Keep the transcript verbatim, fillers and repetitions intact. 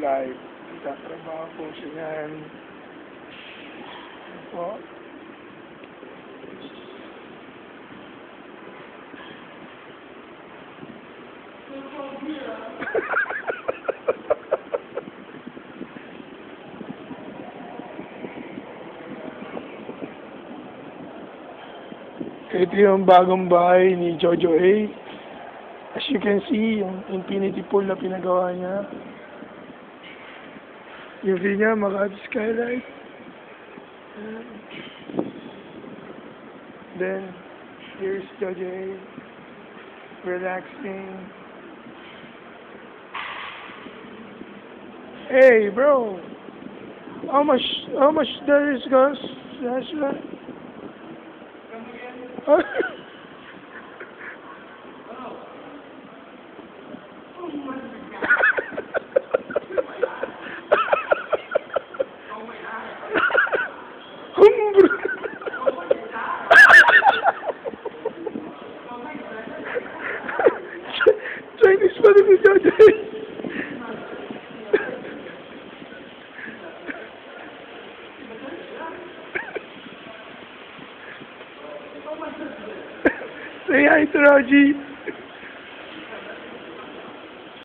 live. Tatrabaho po siya yan. Po. Ito yung bagong bahay ni Jojo A. As you can see, yung infinity pool na pinagawa niya. Yung view niya, Makati skylight. Then, here's Jojo A. Relaxing. Hey, bro. How much, how much that is, guys? That's that. Chinese pa rin si Jojo. Say hi to Raji.